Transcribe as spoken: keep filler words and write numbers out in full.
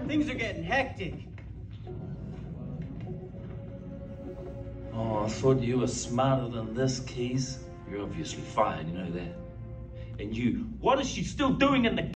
Things are getting hectic. Oh, I thought you were smarter than this, Keys. You're obviously fired, you know that. And you, what is she still doing in the